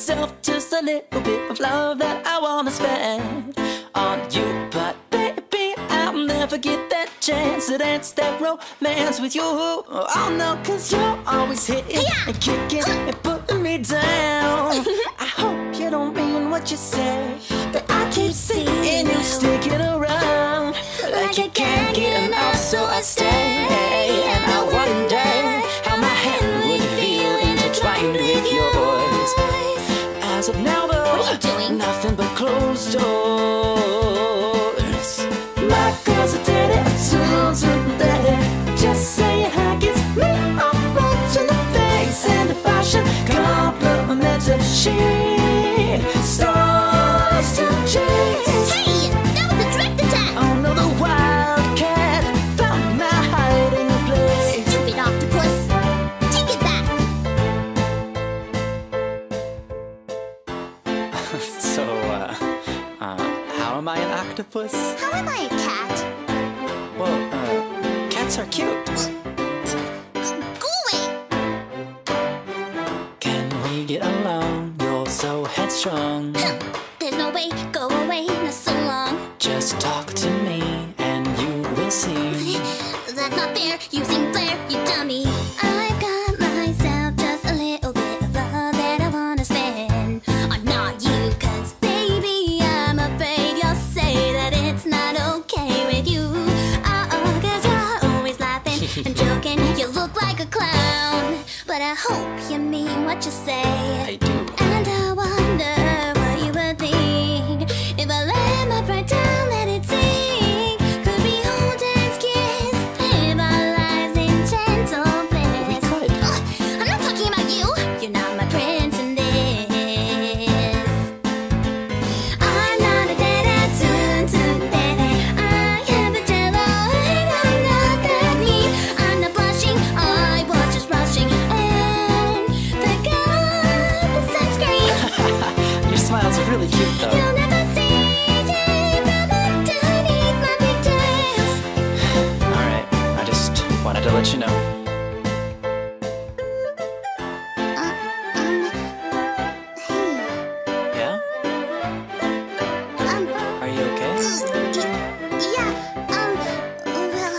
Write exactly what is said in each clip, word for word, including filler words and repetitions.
myself just a little bit of love that I wanna spend on you. But baby, I'll never get that chance to dance that romance with you. Oh no, cause you're always hitting and kicking and putting me down. I hope you don't mean what you say, but I keep seeing you sticking around like you can't get enough, so I stay. And I wonder how my hand would feel intertwined with yours. As of now though, what are you doing? Nothing but closed doors. My girls are dirty, so so dirty. Just say hi, kiss me, I'm watching the face and the fashion complimented. She starts to chase. Hey, that was a direct attack. Oh no, the wildcat found my hiding place. Stupid octopus, take it back. So, uh, uh, how am I an octopus? How am I a cat? Well, uh, cats are cute. Go away. Can we get along? You're so headstrong. There's no way, go away, not so long. Just talk to me and you will see. That's not fair, using flair, you dummy. I've got myself just a little bit of love that I wanna spend on not you, cause baby, I'm afraid you'll say that it's not okay with you. Uh-oh, cause you're always laughing and joking, you look like a clown. But I hope you mean what you say. I do. And I wonder what you would think if I let my pride down, let it sink. Could we hold hands, kiss, live our lives in gentle bliss? We could. Ugh, I'm not talking about you. You're not my prince in this. I'm not a dead soon to baby. I have a jello, and I'm not that mean. I'm not blushing, I was just rushing and pick up the sunscreen. Your smiles are really cute though. You'll never see it underneath my pigtails. Alright, I just wanted to let you know. Uh, um, hey, Yeah? um, Are you okay? yeah, um, well,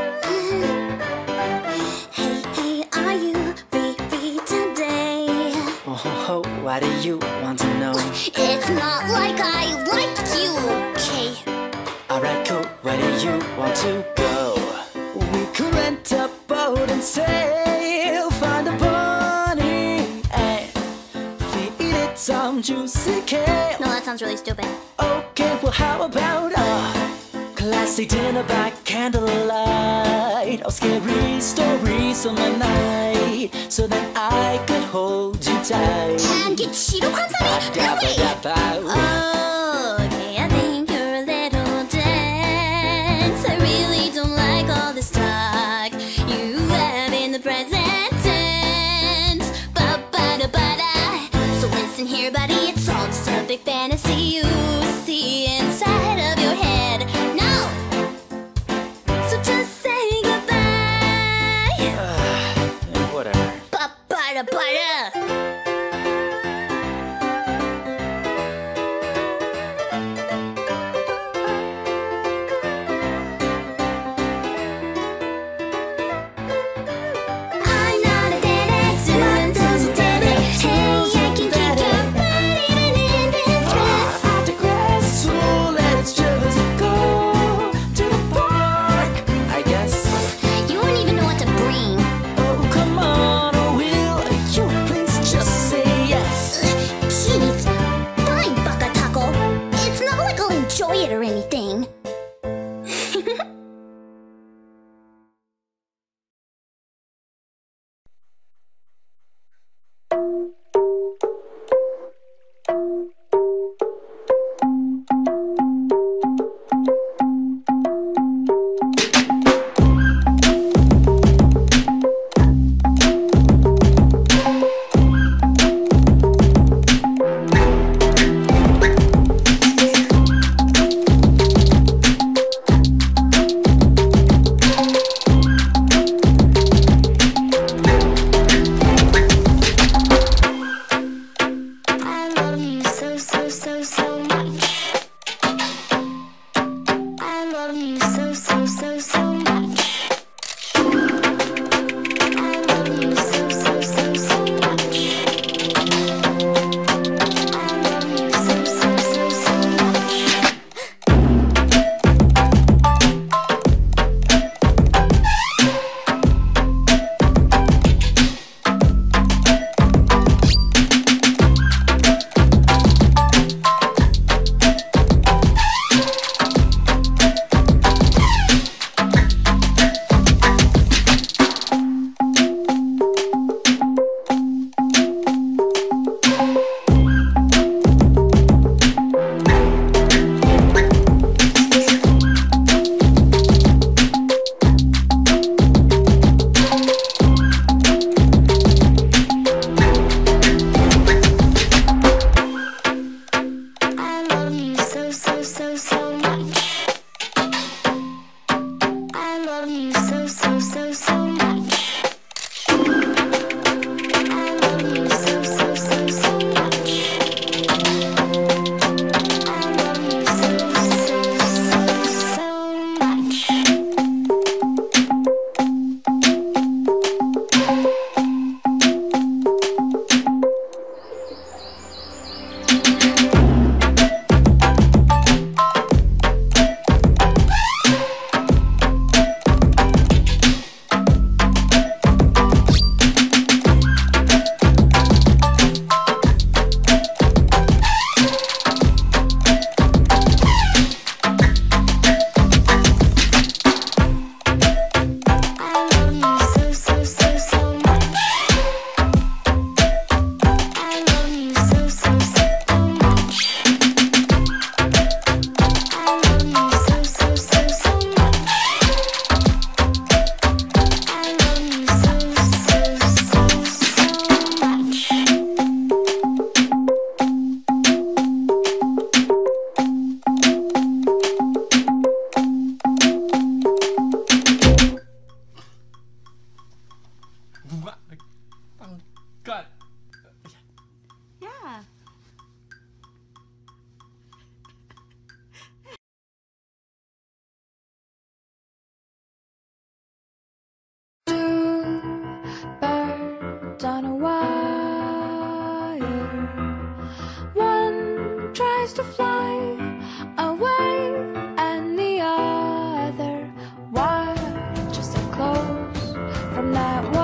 hey, hey, are you free, free today? Oh, ho, ho, why do you want to know? It's not like I like you, okay? Alright, cool, where do you want to go? We could rent a boat and sail, find a bunny and feed it some juicy kale. No, that sounds really stupid. Okay, well how about a classic dinner by candlelight? Or scary stories on the night, so that I could hold you tight. And get Cheeto crumbs on me? No way! Oh, okay, I think you're a little dense. I really don't like all this talk you have in the present tense. Ba-ba-da-ba-da. So listen here, buddy, it's all just a big fantasy you see inside of your head. No! So just say goodbye. Whatever. Ba-ba-da-ba-da. I'm not a dead soon to daddy. Hey, I can keep your body even in this dress. One tries to fly away, and the other watches it close from that one.